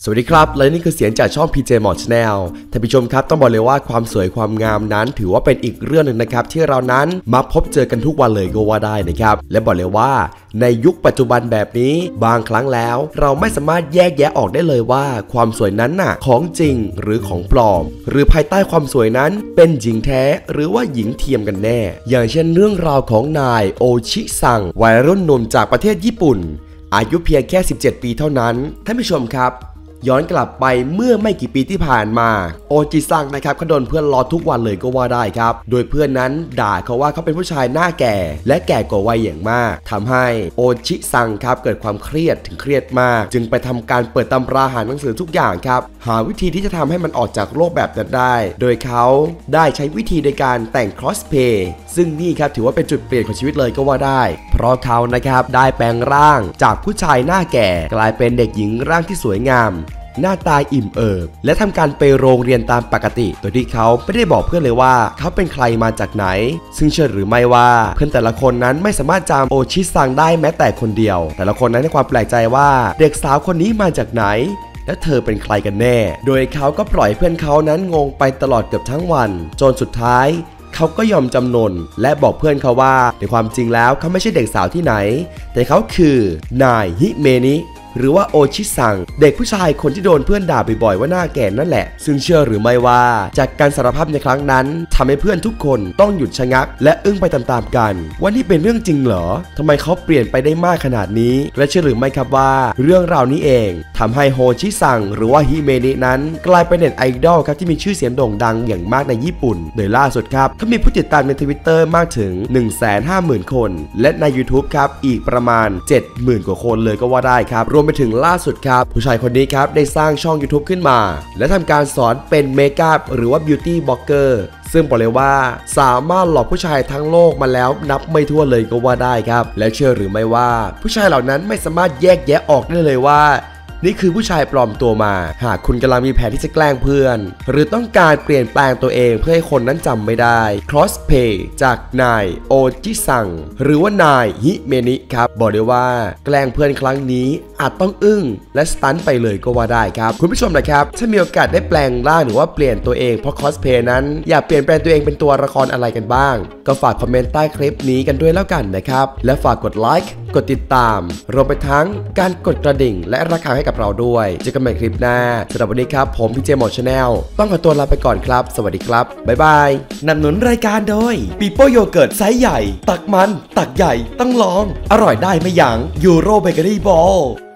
สวัสดีครับและนี่คือเสียงจากช่อง PJ Mod Channel ท่านผู้ชมครับต้องบอกเลยว่าความสวยความงามนั้นถือว่าเป็นอีกเรื่องหนึ่งนะครับที่เรานั้นมักพบเจอกันทุกวันเลยก็ว่าได้นะครับและบอกเลยว่าในยุคปัจจุบันแบบนี้บางครั้งแล้วเราไม่สามารถแยกแยะออกได้เลยว่าความสวยนั้นน่ะของจริงหรือของปลอมหรือภายใต้ความสวยนั้นเป็นหญิงแท้หรือว่าหญิงเทียมกันแน่อย่างเช่นเรื่องราวของนายโอชิซังวัยรุ่นหนุ่มจากประเทศญี่ปุ่นอายุเพียงแค่17 ปีเท่านั้นท่านผู้ชมครับย้อนกลับไปเมื่อไม่กี่ปีที่ผ่านมาโอจิซังนะครับเขาโดนเพื่อนล้อทุกวันเลยก็ว่าได้ครับโดยเพื่อนนั้นด่าเขาว่าเขาเป็นผู้ชายหน้าแก่และแก่กว่าวัยอย่างมากทำให้โอจิซังครับเกิดความเครียดถึงเครียดมากจึงไปทำการเปิดตำราหาหนังสือทุกอย่างครับหาวิธีที่จะทำให้มันออกจากโลกแบบนั้นได้โดยเขาได้ใช้วิธีในการแต่งครอสเพย์ซึ่งนี่ครับถือว่าเป็นจุดเปลี่ยนของชีวิตเลยก็ว่าได้เพราะเขานะครับได้แปลงร่างจากผู้ชายหน้าแก่กลายเป็นเด็กหญิงร่างที่สวยงามหน้าตาอิ่มเอิบและทำการไปโรงเรียนตามปกติโดยที่เขาไม่ได้บอกเพื่อนเลยว่าเขาเป็นใครมาจากไหนซึ่งเชื่อหรือไม่ว่าเพื่อนแต่ละคนนั้นไม่สามารถจำโอชิซังได้แม้แต่คนเดียวแต่ละคนนั้นให้ความแปลกใจว่าเด็กสาวคนนี้มาจากไหนและเธอเป็นใครกันแน่โดยเขาก็ปล่อยเพื่อนเขานั้นงงไปตลอดเกือบทั้งวันจนสุดท้ายเขาก็ยอมจำนนและบอกเพื่อนเขาว่าในความจริงแล้วเขาไม่ใช่เด็กสาวที่ไหนแต่เขาคือนายฮิเมนิหรือว่าโอชิซังเด็กผู้ชายคนที่โดนเพื่อนด่าบ่อยๆว่าหน้าแก่นั่นแหละซึ่งเชื่อหรือไม่ว่าจากการสารภาพในครั้งนั้นทำให้เพื่อนทุกคนต้องหยุดชะงักและอึ้งไปตามๆกันว่านี่เป็นเรื่องจริงเหรอทำไมเขาเปลี่ยนไปได้มากขนาดนี้และเชื่อหรือไม่ครับว่าเรื่องราวนี้เองทำให้โฮชิซังหรือว่าฮิเมนินั้นกลายเป็นเน็ตไอดอลครับที่มีชื่อเสียงโด่งดังอย่างมากในญี่ปุ่นโดยล่าสุดครับเขามีผู้ติดตามใน Twitter มากถึง 150,000 คนและใน YouTube ครับอีกประมาณ 70,000 กว่าคนเลยก็ว่าได้ครับรวมไปถึงล่าสุดครับผู้ชายคนนี้ครับได้สร้างช่อง YouTube ขึ้นมาและทำการสอนเป็นเมคอัพหรือว่าบิวตี้บล็อกเกอร์ซึ่งบอกเลยว่าสามารถหลอกผู้ชายทั้งโลกมาแล้วนับไม่ถ้วนเลยก็ว่าได้ครับและเชื่อหรือไม่ว่าผู้ชายเหล่านั้นไม่สามารถแยกแยะออกได้เลยว่านี่คือผู้ชายปลอมตัวมาหากคุณกำลังมีแผนที่จะแกล้งเพื่อนหรือต้องการเปลี่ยนแปลงตัวเองเพื่อให้คนนั้นจำไม่ได้ Crossplay จากนายโอจิซังหรือว่านายฮิเมนิครับบอกเลยว่าแกล้งเพื่อนครั้งนี้อาจต้องอึ้งและสตันไปเลยก็ว่าได้ครับคุณผู้ชมนะครับถ้ามีโอกาสได้แปลงร่างหรือว่าเปลี่ยนตัวเองเพราะ Crossplay นั้นอยากเปลี่ยนแปลงตัวเองเป็นตัวละครอะไรกันบ้างก็ฝากคอมเมนต์ใต้คลิปนี้กันด้วยแล้วกันนะครับและฝากกดไลค์กดติดตามรวมไปทั้งการกดกระดิ่งและระฆังให้กับเราด้วยเจอกันใหม่คลิปหน้าสำหรับวันนี้ครับผมPJ Mod Channelต้องขอตัวลาไปก่อนครับสวัสดีครับบ๊ายบายนำหนุนรายการโดยปีโป้โยเกิร์ตไซส์ใหญ่ตักมันตักใหญ่ต้องลองอร่อยได้ไม่ยั้งยูโรเบเกอรี่บอล